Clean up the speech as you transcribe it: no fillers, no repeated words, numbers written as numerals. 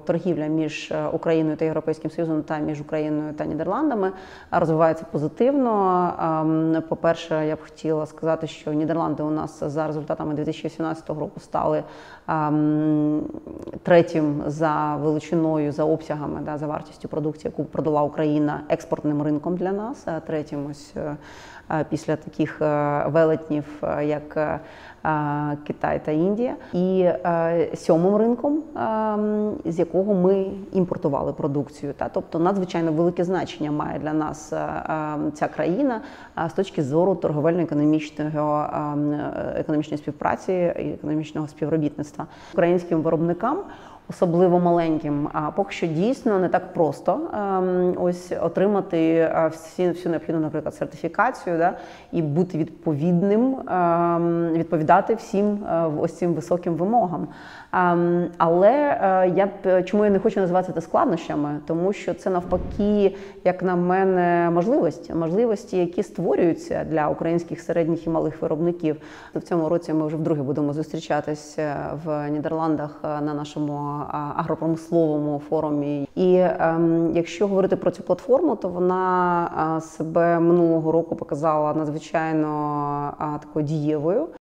торгівля між Україною та Європейським Союзом та між Україною та Нідерландами розвивається позитивно. По-перше, я б хотіла сказати, що Нідерланди у нас за результатами 2018 року стали третім за величиною, за обсягами, за вартістю продукції, яку продала Україна, експортним ринком для нас, третім ось після таких велетнів, як Китай та Індія, і сьомим ринком, з якого ми імпортували продукцію. Тобто надзвичайно велике значення має для нас ця країна з точки зору торговельно-економічної співпраці і економічного співробітництва. Українським виробникам, особливо маленьким, поки що дійсно не так просто ось отримати всю необхідну, наприклад, сертифікацію, і бути відповідним, відповідати всім ось цим високим вимогам. Але чому я не хочу називати це складнощами? Тому що це навпаки, як на мене, можливості, які створюються для українських середніх і малих виробників. В цьому році ми вже вдруге будемо зустрічатись в Нідерландах на нашому агропромисловому форумі. І якщо говорити про цю платформу, то вона себе минулого року показала надзвичайно такою дієвою.